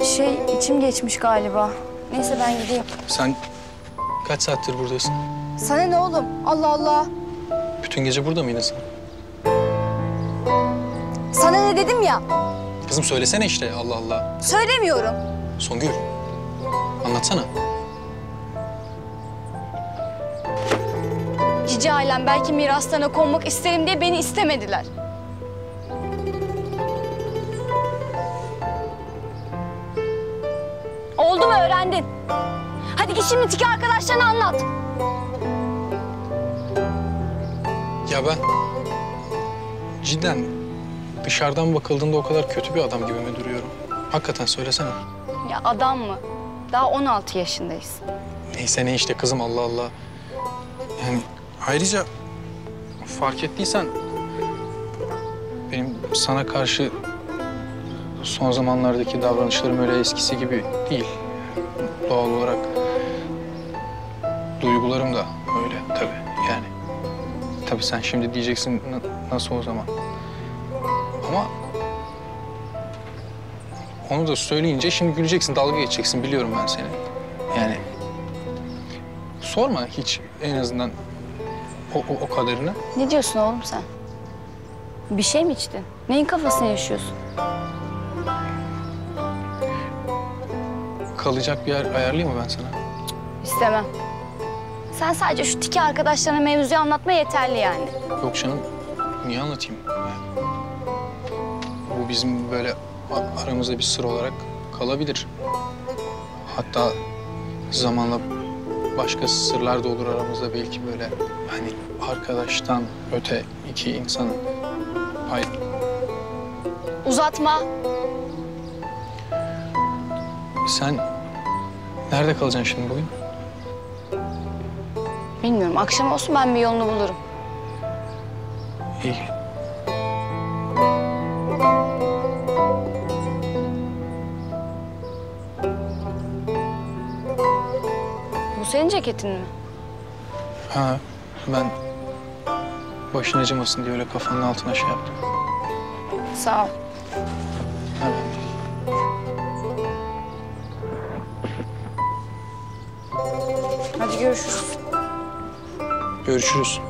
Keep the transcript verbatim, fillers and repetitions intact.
Şey, içim geçmiş galiba. Neyse ben gideyim. Sen kaç saattir buradasın? Sana ne oğlum? Allah Allah. Bütün gece burada mıydın sen? Sana ne dedim ya? Kızım söylesene işte, Allah Allah. Söylemiyorum. Songül, anlatsana. Cici ailem belki miraslarına konmak isterim diye beni istemediler. Oldu mu öğrendin? Hadi git şimdi tiki arkadaşlarına anlat. Ya ben cidden dışarıdan bakıldığında o kadar kötü bir adam gibi mi duruyorum? Hakikaten söylesene. Ya adam mı? Daha on altı yaşındayız. Neyse ne işte kızım, Allah Allah. Yani ayrıca fark ettiysen benim sana karşı son zamanlardaki davranışlarım öyle eskisi gibi değil. Doğal olarak duygularım da öyle tabii yani. Tabii sen şimdi diyeceksin nasıl o zaman? Ama onu da söyleyince şimdi güleceksin, dalga geçeceksin, biliyorum ben seni. Yani sorma hiç en azından o, o, o kadarını. Ne diyorsun oğlum sen? Bir şey mi içtin? Neyin kafasını yaşıyorsun? Kalacak bir yer ayarlayayım mı ben sana? İstemem. Sen sadece şu tiki arkadaşlarına mevzuyu anlatma yeterli yani. Yok canım, niye anlatayım? Bu bizim böyle aramızda bir sır olarak kalabilir. Hatta zamanla başka sırlar da olur aramızda, belki böyle hani arkadaştan öte iki insanın. Hayır. Uzatma. Sen nerede kalacaksın şimdi bugün? Bilmiyorum. Akşam olsun ben bir yolunu bulurum. İyi. Bu senin ceketin mi? Ha, ben başın acımasın diye öyle kafanın altına şey yaptım. Sağ ol. Evet. Hadi görüşürüz. Görüşürüz.